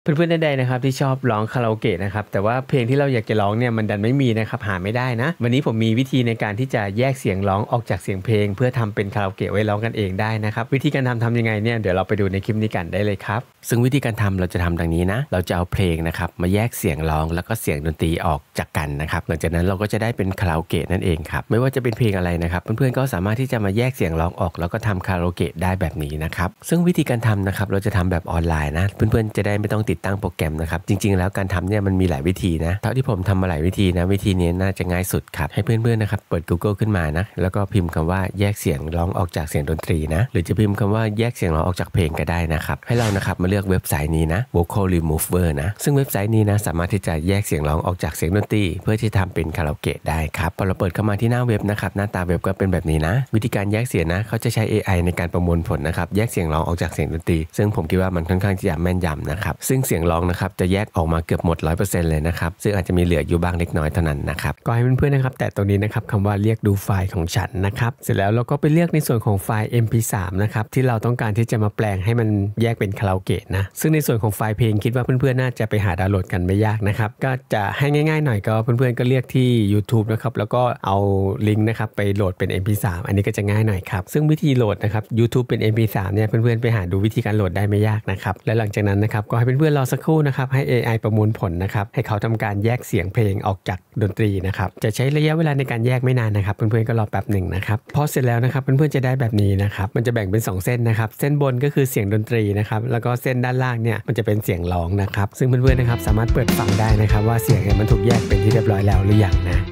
เพื่อนๆใดๆนะครับที่ชอบร้องคาราโอเกะนะครับแต่ว่าเพลงที่เราอยากจะร้องเนี่ยมันดันไม่มีนะครับหาไม่ได้นะวันนี้ผมมีวิธีในการที่จะแยกเสียงร้องออกจากเสียงเพลงเพื่อทำเป็นคาราโอเกะไว้ร้องกันเองได้นะครับวิธีการทำยังไงเนี่ยเดี๋ยวเราไปดูในคลิปนี้กันได้เลยครับซึ่งวิธีการทำเราจะทำดังนี้นะเราจะเอาเพลงนะครับมาแยกเสียงร้องแล้วก็เสียงดนตรีออกจากกันนะครับหลังจากนั้นเราก็จะได้เป็นคาราโอเกะนั่นเองครับไม่ว่าจะเป็นเพลงอะไรนะครับเพื่อนๆก็สามารถที่จะมาแยกเสียงร้องออกแล้วก็ทำคาราโอเกะได้แบบนี้นะครับซึ่งวิธีการทำนะครับเราจะทำแบบออนไลน์นะเพื่อนๆจะได้ไม่ต้องติดตั้งโปรแกรมนะครับจริงๆแล้วการทำเนี่ยมันมีหลายวิธีนะเท่าที่ผมทำมาหลายวิธีนะวิธีนี้น่าจะง่ายสุดครับให้เพื่อนๆนะครับเปิด Google ขึ้นมานะแล้วก็พิมพ์คำว่าแยกเสียงร้องออกจากเสียงดนตรีนะหรือจะพิมพ์คำว่าแยกเสียงร้องออกจากเพลงก็ได้นะครับให้เรานะครับมาเลือกเว็บไซต์นี้นะ Vocal Remover นะซึ่งเว็บไซต์นี้นะสามารถที่จะแยกเสียงร้องออกจากเสียงดนตรีเพื่อที่จะทำเป็นคาราโอเกะได้ครับพอเราเปิดเข้ามาที่หน้าเว็บนะครับหน้าตาเว็บก็เป็นแบบนี้นะวิธีการแยกเสียงนะเขาจะใช้ AI ในการประมวลผลนะครับแยกเสียงร้องออกจากเสียงดนตรีซึ่งผมคิดว่ามันค่อนข้างที่จะแม่นยำนะครับซึ่งเสียงร้องนะครับจะแยกออกมาเกือบหมด 100% เลยนะครับซึ่งอาจจะมีเหลืออยู่บ้างเล็กน้อยเท่านั้นนะครับก็ให้เพื่อนๆนะครับแต่ตรงนี้นะครับคำว่าเรียกดูไฟล์ของฉันนะครับเสร็จแล้วเราก็ไปเลือกในส่วนของไฟล์ MP3 นะครับที่เราต้องการที่จะมาแปลงให้มันแยกเป็นคาราโอเกะนะซึ่งในส่วนของไฟล์เพลงคิดว่าเพื่อนๆน่าจะไปหาดาวน์โหลดกันไม่ยากนะครับก็จะให้ง่ายๆหน่อยก็เพื่อนๆก็เรียกที่ YouTube นะครับแล้วก็เอาลิงก์นะครับไปโหลดเป็น MP3 อันนี้ก็จะง่ายหน่อยครับซึ่งวิธีโหลดนะครับ YouTube เป็น MP3 เนี่ยเพื่อนๆไปหาดูวิธีการโหลดได้ไม่ยากนะครับและหลังจากนั้นนะครับก็ให้เพื่อนๆรอสักครู่นะครับให้ AI ประมวลผลนะครับให้เขาทำการแยกเสียงเพลงออกจากดนตรีนะครับจะใช้ระยะเวลาในการแยกไม่นานนะครับเพื่อนๆก็รอแป๊บหนึ่งนะครับพอเสร็จแล้วนะครับเพื่อนๆจะได้แบบนี้นะครับมันจะแบ่งเป็น2เส้นนะครับเส้นบนก็คือเสียงดนตรีนะครับแล้วก็เส้นด้านล่างเนี่ยมันจะเป็นเสียงร้องนะครับซึ่งเพื่อนๆนะครับสามารถเปิดฟังได้นะครับว่าเสียงมันถูกแยกเป็นที่เรียบร้อยแล้วหรือยังนะ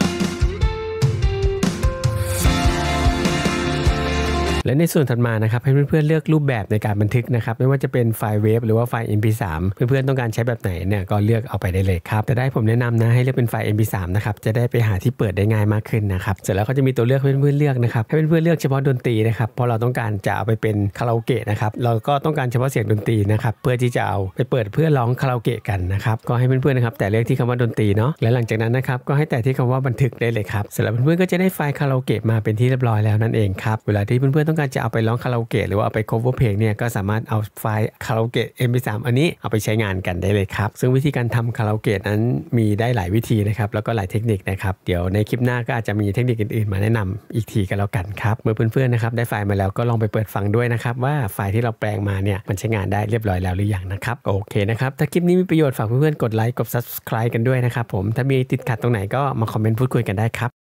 และในส่วนถัดมานะครับให้เพื่อนๆเลือกรูปแบบในการบันทึกนะครับไม่ว่าจะเป็นไฟล์เวฟหรือว่าไฟล์ MP3 เพื่อนๆต้องการใช้แบบไหนเนี่ยก็เลือกเอาไปได้เลยครับแต่ได้ผมแนะนำนะให้เลือกเป็นไฟล์ MP3 นะครับจะได้ไปหาที่เปิดได้ง่ายมากขึ้นนะครับเสร็จแล้วก็จะมีตัวเลือกให้เพื่อนๆเลือกนะครับให้เพื่อนๆเลือกเฉพาะดนตรีนะครับเพราะเราต้องการจะเอาไปเป็นคาราโอเกะนะครับเราก็ต้องการเฉพาะเสียงดนตรีนะครับเพื่อที่จะเอาไปเปิดเพื่อร้องคาราโอเกะกันนะครับก็ให้เพื่อนๆนะครับแต่เลือกที่คำว่าดนตรีเนาะและหลังจากนั้นนะครับก็ให้แต่ที่คำว่าบันทึกได้เลยครับเสร็จแล้วเพื่อนๆก็จะได้ไฟล์คาราโอเกะมาเป็นที่เรียบร้อยแล้วนั่นเองครับเวลาที่เพื่อนๆต้องการจะเอาไปร้องคาราโอเกะหรือว่าเอาไป cover เพลงเนี่ยก็สามารถเอาไฟล์คาราโอเกะ MP3 อันนี้เอาไปใช้งานกันได้เลยครับซึ่งวิธีการทำคาราโอเกะนั้นมีได้หลายวิธีนะครับแล้วก็หลายเทคนิคนะครับเดี๋ยวในคลิปหน้าก็อาจจะมีเทคนิคอื่นๆมาแนะนำอีกทีกันแล้วกันครับเมื่อเพื่อนๆนะครับได้ไฟล์มาแล้วก็ลองไปเปิดฟังด้วยนะครับว่าไฟล์ที่เราแปลงมาเนี่ยมันใช้งานได้เรียบร้อยแล้วหรือยังนะครับโอเคนะครับถ้าคลิปนี้มีประโยชน์ฝากเพื่อนๆกดไลค์กด subscribe กันด้วยนะครับผมถ้ามีติดขัดตรงไหนก็มาคอมเมนต์พูดคุยกันได้ครับ